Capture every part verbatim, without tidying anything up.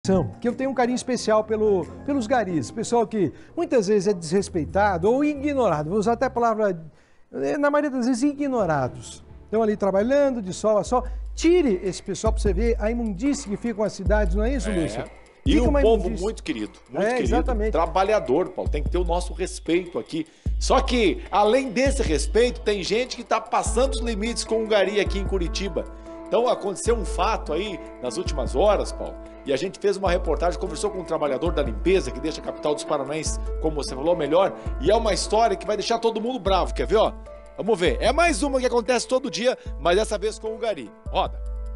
Que eu tenho um carinho especial pelo, pelos garis, pessoal que muitas vezes é desrespeitado ou ignorado, vou usar até a palavra, na maioria das vezes, ignorados. Estão ali trabalhando de sol a sol. Tire esse pessoal para você ver a imundície que fica com as cidades, não é isso, é. Lúcio? E fica um povo imundície. muito querido, muito é, querido, exatamente. trabalhador, Paulo, tem que ter o nosso respeito aqui. Só que, além desse respeito, tem gente que está passando os limites com o gari aqui em Curitiba. Então aconteceu um fato aí nas últimas horas, Paulo, e a gente fez uma reportagem, conversou com um trabalhador da limpeza que deixa a capital dos Paranaenses, como você falou, melhor, e é uma história que vai deixar todo mundo bravo, quer ver, ó? Vamos ver, é mais uma que acontece todo dia, mas dessa vez com o gari. Roda.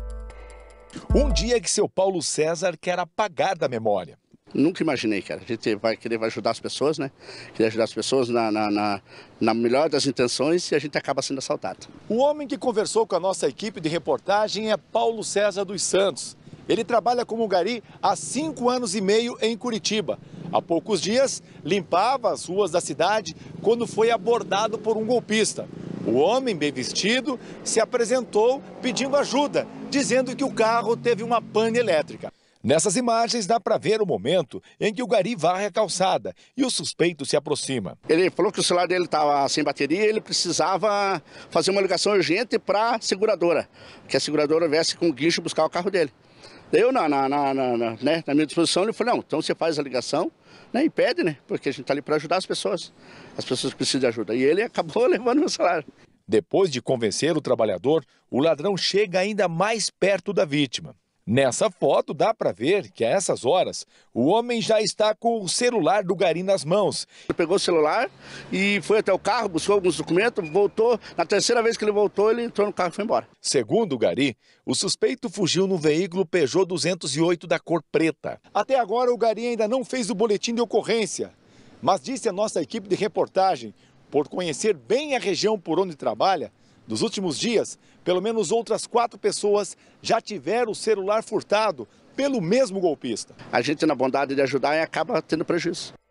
Um dia que seu Paulo César quer apagar da memória. Nunca imaginei, cara. A gente vai querer ajudar as pessoas, né? Querer ajudar as pessoas na, na, na, na melhor das intenções e a gente acaba sendo assaltado. O homem que conversou com a nossa equipe de reportagem é Paulo César dos Santos. Ele trabalha como gari há cinco anos e meio em Curitiba. Há poucos dias, limpava as ruas da cidade quando foi abordado por um golpista. O homem, bem vestido, se apresentou pedindo ajuda, dizendo que o carro teve uma pane elétrica. Nessas imagens dá para ver o momento em que o gari varre a calçada e o suspeito se aproxima. Ele falou que o celular dele estava sem bateria e ele precisava fazer uma ligação urgente para a seguradora, que a seguradora viesse com o guincho buscar o carro dele. Eu, na, na, na, na, né, na minha disposição, ele falou, não, então você faz a ligação, né, e pede, né, porque a gente está ali para ajudar as pessoas, as pessoas que precisam de ajuda. E ele acabou levando meu salário. Depois de convencer o trabalhador, o ladrão chega ainda mais perto da vítima. Nessa foto dá para ver que a essas horas o homem já está com o celular do gari nas mãos. Ele pegou o celular e foi até o carro, buscou alguns documentos, voltou. Na terceira vez que ele voltou, ele entrou no carro e foi embora. Segundo o gari, o suspeito fugiu no veículo Peugeot duzentos e oito da cor preta. Até agora o gari ainda não fez o boletim de ocorrência, mas disse a nossa equipe de reportagem, por conhecer bem a região por onde trabalha, nos últimos dias, pelo menos outras quatro pessoas já tiveram o celular furtado pelo mesmo golpista. A gente, na bondade de ajudar, acaba tendo prejuízo.